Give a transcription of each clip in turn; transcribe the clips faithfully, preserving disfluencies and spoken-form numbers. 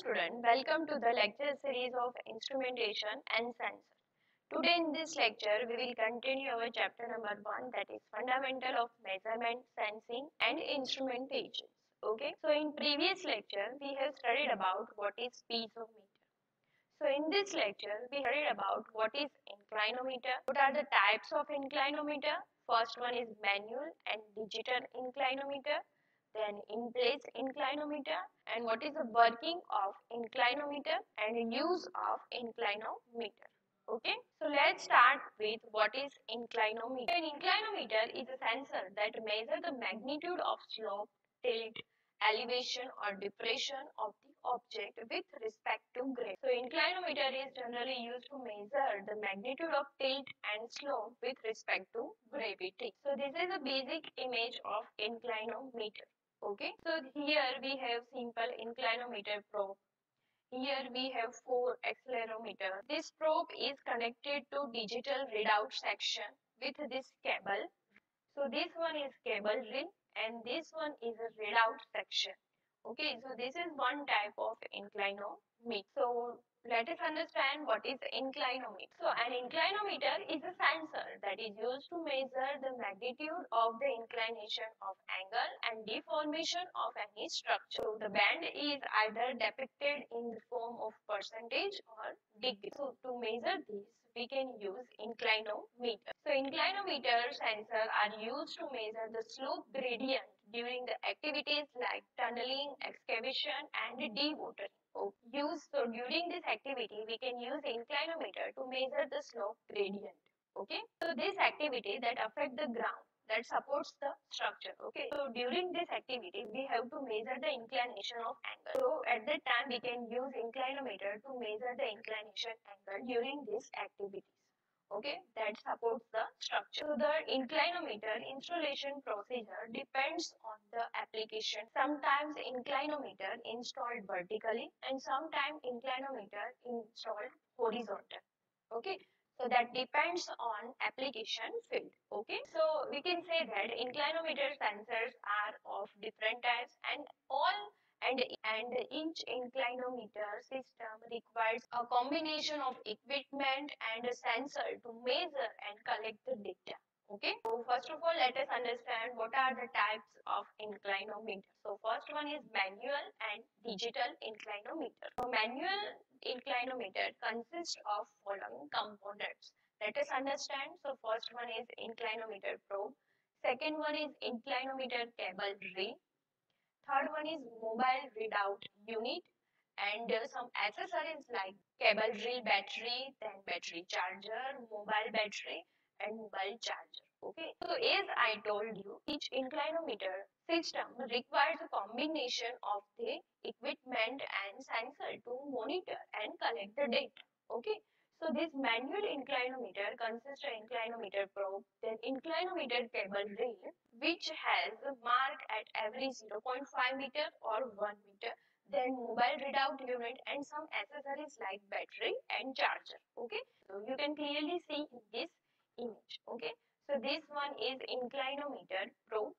student, welcome to the lecture series of Instrumentation and Sensor. Today in this lecture, we will continue our chapter number one, that is Fundamental of Measurement, Sensing and Instrumentation. Okay, so in previous lecture, we have studied about what is piezometer. So in this lecture, we studied about what is inclinometer, what are the types of inclinometer. First one is manual and digital inclinometer, then in-place inclinometer, and what is the working of inclinometer and use of inclinometer. Okay, so let's start with what is inclinometer. An inclinometer is a sensor that measures the magnitude of slope, tilt, elevation or depression of the object with respect to gravity. So inclinometer is generally used to measure the magnitude of tilt and slope with respect to gravity. So this is a basic image of inclinometer. Okay, so here we have simple inclinometer probe. Here we have four accelerometer. This probe is connected to digital readout section with this cable. So this one is cable reel and this one is a readout section. Okay, so this is one type of inclinometer. So let us understand what is inclinometer. So an inclinometer is a sensor that is used to measure the magnitude of the inclination of angle and deformation of any structure. So the band is either depicted in the form of percentage or degree. So to measure this, we can use inclinometer. So inclinometer sensors are used to measure the slope gradient during the activities like tunneling, excavation and dewatering. So, use, so during this activity, we can use inclinometer to measure the slope gradient. Okay, so this activity that affect the ground that supports the structure. Okay, so during this activity, we have to measure the inclination of angle. So at that time, we can use inclinometer to measure the inclination angle during this activities. Okay, that supports the structure. So the inclinometer installation procedure depends on the application. Sometimes inclinometer installed vertically and sometimes inclinometer installed horizontal. Okay, so that depends on application field. Okay, so we can say that inclinometer sensors are of different types and all and, and each inclinometer system requires a combination of equipment and a sensor to measure and collect the data. Okay, so first of all, let us understand what are the types of inclinometer. So first one is manual and digital inclinometer. So manual inclinometer consists of following components. Let us understand. So first one is inclinometer probe. Second one is inclinometer cable reel. Third one is mobile readout unit and uh, some accessories like cable reel battery, then battery charger, mobile battery and mobile charger. Okay, so as I told you, each inclinometer system requires a combination of the equipment and sensor to monitor and collect the data. Okay, so this manual inclinometer consists of inclinometer probe, then inclinometer cable reel, which has a mark at every zero point five meter or one meter, then mobile readout unit and some accessories like battery and charger. Okay, so you can clearly see in this image. Okay, so this one is inclinometer probe.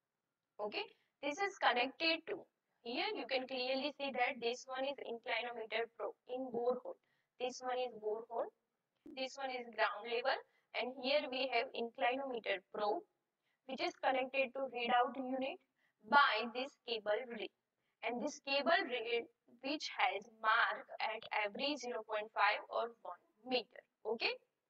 Okay, this is connected to, here you can clearly see that this one is inclinometer probe in borehole. This one is borehole, this one is ground level, and here we have inclinometer probe which is connected to readout unit by this cable reel. And this cable reel which has mark at every zero point five or one meter. Okay.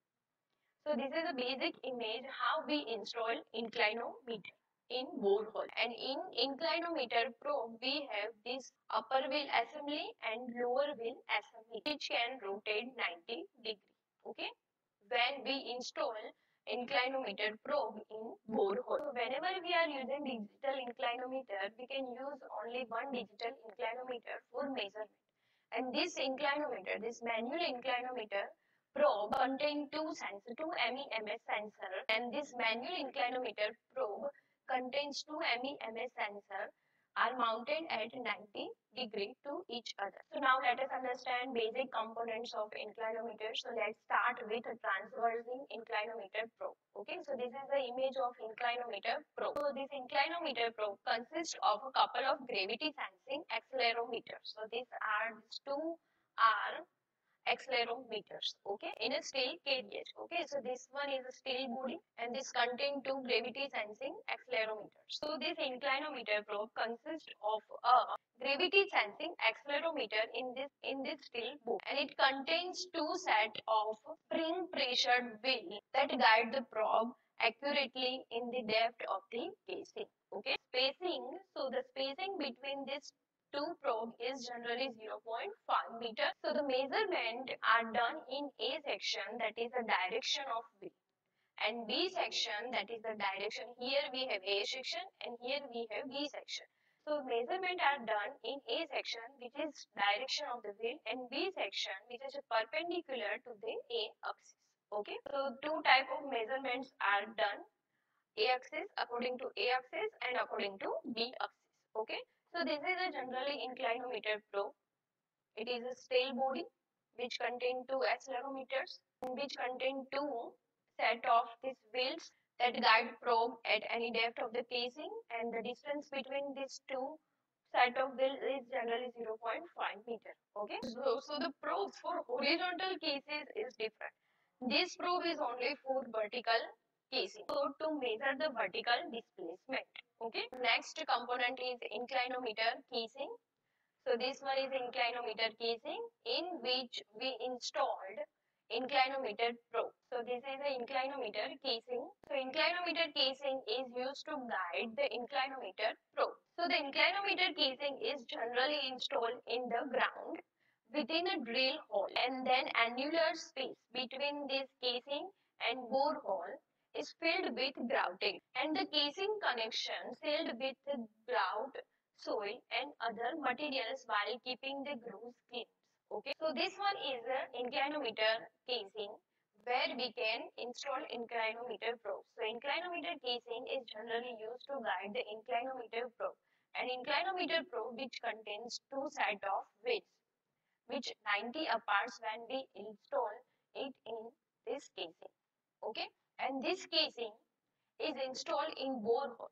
So this is a basic image how we install inclinometer in borehole. And in inclinometer probe we have this upper wheel assembly and lower wheel assembly which can rotate ninety degree. Okay. When we install inclinometer probe in borehole. So whenever we are using digital inclinometer, we can use only one digital inclinometer for measurement. And this inclinometer, this manual inclinometer probe contains two sensors, two M E M S sensor, and this manual inclinometer probe contains two M E M S sensor are mounted at ninety degree to each other. So now let us understand basic components of inclinometer. So let's start with a transversing inclinometer probe. Okay, so this is the image of inclinometer probe. So this inclinometer probe consists of a couple of gravity sensing accelerometers. So these are these two are accelerometers, okay, in a steel cage. Okay, so this one is a steel body and this contain two gravity sensing accelerometers. So this inclinometer probe consists of a gravity sensing accelerometer in this in this steel body, and it contains two set of spring pressured wheel that guide the probe accurately in the depth of the casing. Okay, spacing, so the spacing between these two probe is generally zero point five meter. So the measurement are done in A section, that is the direction of wheel, and B section, that is the direction. Here we have A section and here we have B section. So measurement are done in A section, which is direction of the wheel, and B section, which is perpendicular to the A axis. Okay, so two type of measurements are done, A axis according to A axis and according to B axis. Okay, so this is a generally inclinometer probe. It is a steel body which contain two accelerometers, which contain two set of these wheels that guide probe at any depth of the casing, and the distance between these two set of wheels is generally zero point five meter. Okay, so, so the probes for horizontal cases is different. This probe is only for vertical casing, so to measure the vertical displacement. Okay, next component is inclinometer casing. So this one is inclinometer casing in which we installed inclinometer probe. So this is the inclinometer casing. So inclinometer casing is used to guide the inclinometer probe. So the inclinometer casing is generally installed in the ground within a drill hole, and then annular space between this casing and bore hole is filled with grouting, and the casing connection sealed with grout, soil and other materials while keeping the grooves clean. Okay, so this one is the inclinometer casing where we can install inclinometer probe. So inclinometer casing is generally used to guide the inclinometer probe, an inclinometer probe which contains two set of weights which ninety apart when we install it in this casing. Okay, and this casing is installed in borehole.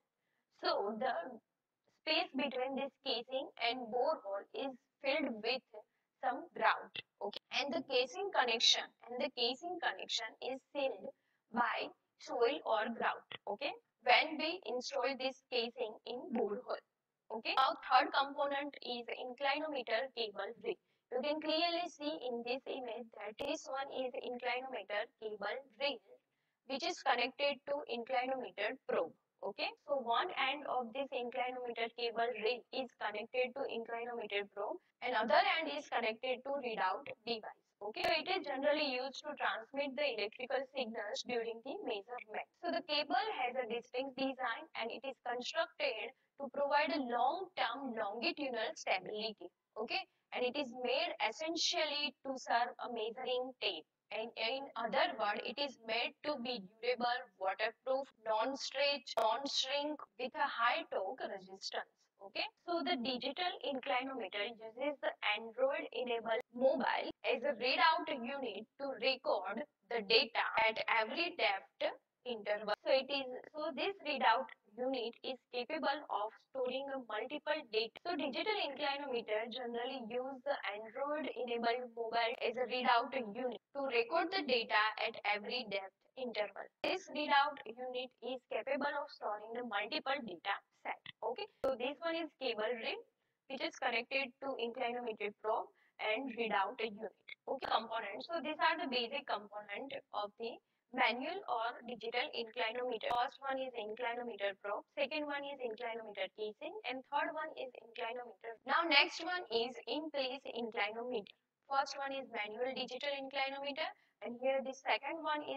So the space between this casing and borehole is filled with some grout. Okay, and the casing connection and the casing connection is sealed by soil or grout. Okay, when we install this casing in borehole. Okay, now third component is inclinometer cable rig. You can clearly see in this image that this one is inclinometer cable rig which is connected to inclinometer probe. Okay, so one end of this inclinometer cable rig is connected to inclinometer probe and other end is connected to readout device. Okay, so it is generally used to transmit the electrical signals during the measurement. So the cable has a distinct design and it is constructed to provide a long-term longitudinal stability. Okay, and it is made essentially to serve a measuring tape. And in other words, it is made to be durable, waterproof, non-stretch, non-shrink with a high torque resistance. Okay, so the digital inclinometer uses the Android enabled mobile as a readout unit to record the data at every depth interval. So it is so this readout unit is capable of storing a multiple data. So digital inclinometer generally use the Android enabled mobile as a readout unit to record the data at every depth interval. This readout unit is capable of storing the multiple data set. Okay, so this one is cable rig which is connected to inclinometer probe and readout unit. Okay, components. So these are the basic component of the manual or digital inclinometer. First one is inclinometer probe, second one is inclinometer casing, and third one is inclinometer. Now next one is in place inclinometer. First one is manual digital inclinometer, and here the second one is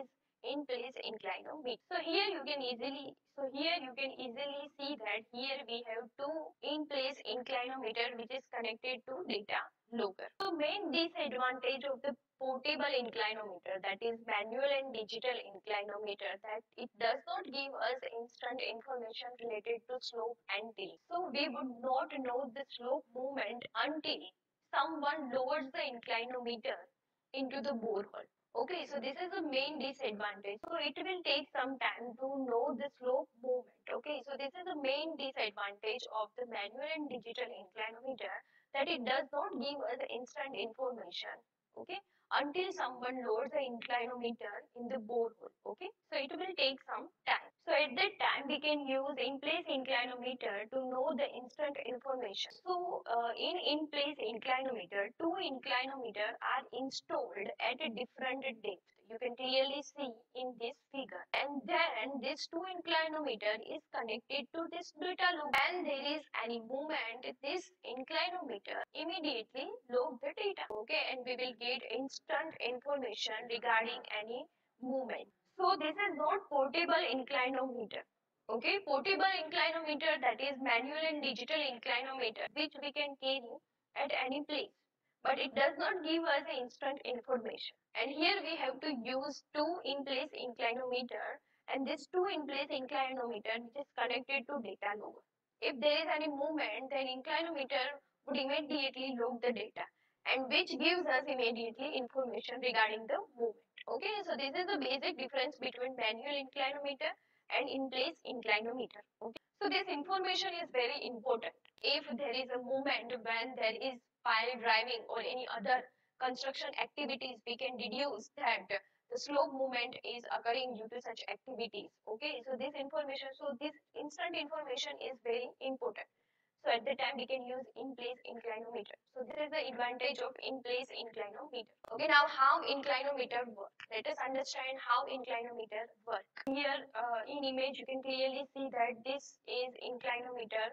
in place inclinometer. So here you can easily so here you can easily see that here we have two in place inclinometer which is connected to data logger. So main disadvantage of the portable inclinometer, that is manual and digital inclinometer, that it does not give us instant information related to slope and tilt. So we would not know the slope movement until someone lowers the inclinometer into the borehole. Okay, so this is the main disadvantage. So it will take some time to know the slope movement. Okay, so this is the main disadvantage of the manual and digital inclinometer, that it does not give us instant information. Okay, until someone loads the inclinometer in the borehole. Okay, so it will take some time. So at that time we can use in place inclinometer to know the instant information. So uh, in in place inclinometer, two inclinometer are installed at a different depth. You can clearly see in this figure, and then this two inclinometer is connected to this data loop. When there is any movement, this inclinometer immediately log the data. Okay, and we will get instant information regarding any movement. So this is not portable inclinometer. Okay, portable inclinometer, that is manual and digital inclinometer, which we can carry at any place, but it does not give us instant information. And here we have to use two in place inclinometer, and this two in place inclinometer which is connected to data logger. If there is any movement, then inclinometer would immediately log the data, and which gives us immediately information regarding the movement. Okay, so this is the basic difference between manual inclinometer and in place inclinometer. Okay, so this information is very important. If there is a movement when there is pile driving or any other construction activities, we can deduce that the slope movement is occurring due to such activities. Okay, so this information, so this instant information is very important. So at the time we can use in place inclinometer. So this is the advantage of in place inclinometer. Okay, now how inclinometer works. Let us understand how inclinometer works. Here uh, in image you can clearly see that this is inclinometer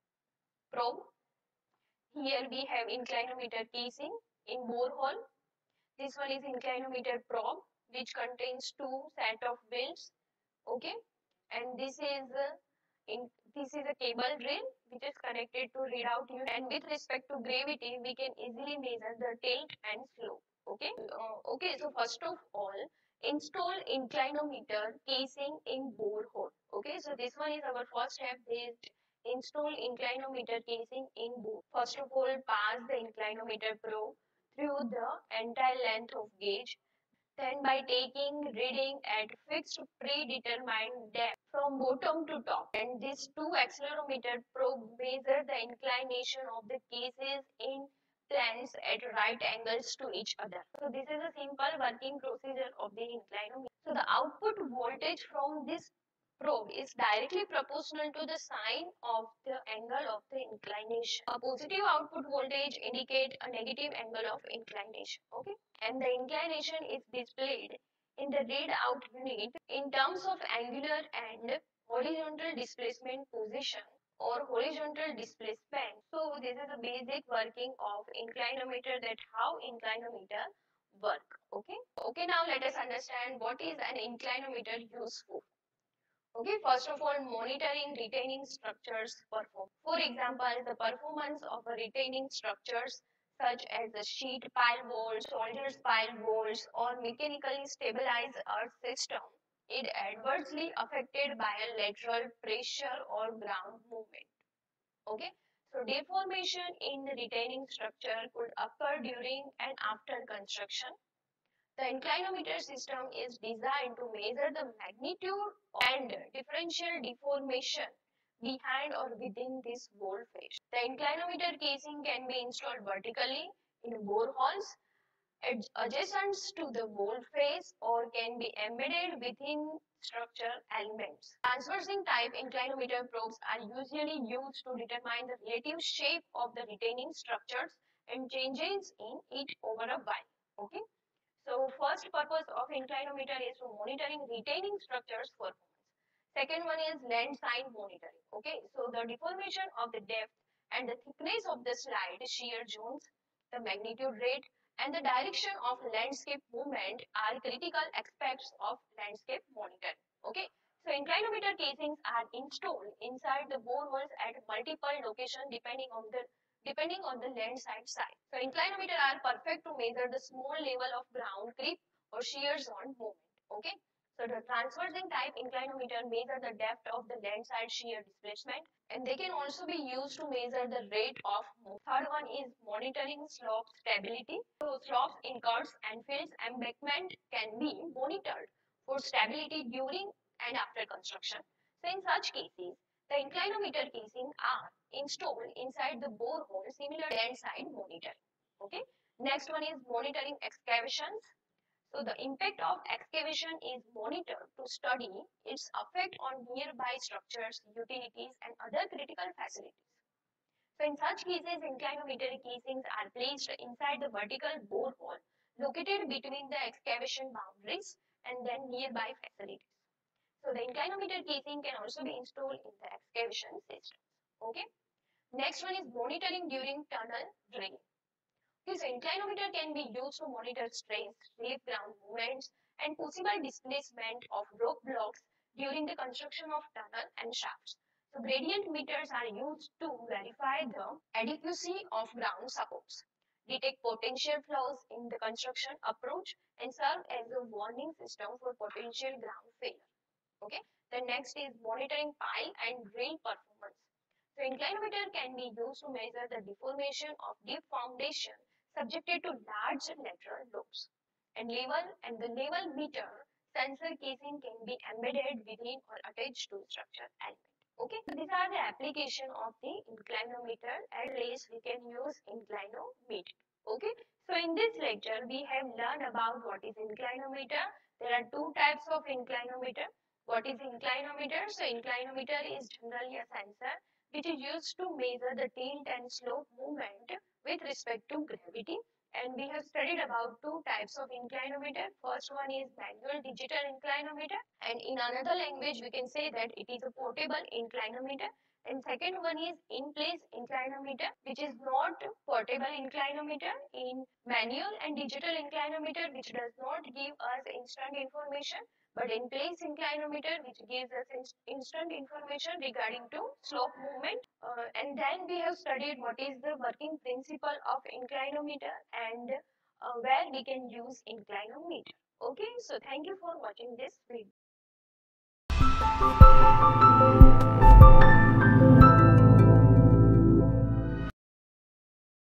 probe. Here we have inclinometer casing in borehole. This one is inclinometer probe which contains two set of wheels. Okay, and this is uh, in this is a cable drill which is connected to readout unit, and with respect to gravity we can easily measure the tilt and slope. Okay, uh, okay, so first of all, install inclinometer casing in borehole. Okay, so this one is our first step, is install inclinometer casing in bore. First of all, pass the inclinometer probe through the entire length of gauge. Then by taking reading at fixed predetermined depth from bottom to top, and these two accelerometer probe measure the inclination of the cases in planes at right angles to each other. So this is a simple working procedure of the inclinometer. So the output voltage from this probe is directly proportional to the sine of the angle of the inclination. A positive output voltage indicates a negative angle of inclination. Okay, and the inclination is displayed in the readout unit in terms of angular and horizontal displacement position or horizontal displacement. So this is the basic working of inclinometer, that how inclinometer work. Okay, okay, now let us understand what is an inclinometer used for. Okay, first of all, monitoring retaining structures perform. For example, the performance of a retaining structures such as the sheet pile walls, soldiers pile walls, or mechanically stabilized earth system is adversely affected by a lateral pressure or ground movement. Okay, so deformation in the retaining structure could occur during and after construction. The inclinometer system is designed to measure the magnitude and differential deformation behind or within this wall face. The inclinometer casing can be installed vertically in boreholes adjacent to the wall face or can be embedded within structural elements. Transversing type inclinometer probes are usually used to determine the relative shape of the retaining structures and changes in it over a while. Okay. So first purpose of inclinometer is to monitoring retaining structures performance. Second one is land sign monitoring. Okay, so the deformation of the depth and the thickness of the slide shear zones, the magnitude rate, and the direction of landscape movement are critical aspects of landscape monitoring. Okay, so inclinometer casings are installed inside the boreholes at multiple locations depending on the depending on the land side size. So inclinometer are perfect to measure the small level of ground creep or shear zone movement. Okay. So the transversing type inclinometer measure the depth of the land side shear displacement, and they can also be used to measure the rate of move. Third one is monitoring slope stability. So slopes in curves and fields embankment can be monitored for stability during and after construction. So in such cases, the inclinometer casing are installed inside the borehole similar to land side monitoring. Okay. Next one is monitoring excavations. So the impact of excavation is monitored to study its effect on nearby structures, utilities and other critical facilities. So in such cases, inclinometer casings are placed inside the vertical borehole located between the excavation boundaries and then nearby facilities. So the inclinometer casing can also be installed in the excavation system. Okay. Next one is monitoring during tunnel drilling. This inclinometer can be used to monitor stress, relief ground movements, and possible displacement of rock blocks during the construction of tunnel and shafts. So gradient meters are used to verify the adequacy of ground supports, detect potential flaws in the construction approach, and serve as a warning system for potential ground failure. Okay. The next is monitoring pile and drill performance. So inclinometer can be used to measure the deformation of deep foundation subjected to large lateral lobes. And level and the level meter sensor casing can be embedded within or attached to structure element. Okay, so these are the application of the inclinometer. At least we can use inclinometer. Okay, so in this lecture we have learned about what is inclinometer. There are two types of inclinometer. What is inclinometer? So inclinometer is generally a sensor which is used to measure the tilt and slope movement with respect to gravity, and we have studied about two types of inclinometer. First one is manual digital inclinometer, and in another language we can say that it is a portable inclinometer. And second one is in place inclinometer, which is not portable inclinometer. In manual and digital inclinometer, which does not give us instant information, but in place inclinometer, which gives us in instant information regarding to slope movement. Uh, and then we have studied what is the working principle of inclinometer and uh, where we can use inclinometer. Okay, so thank you for watching this video.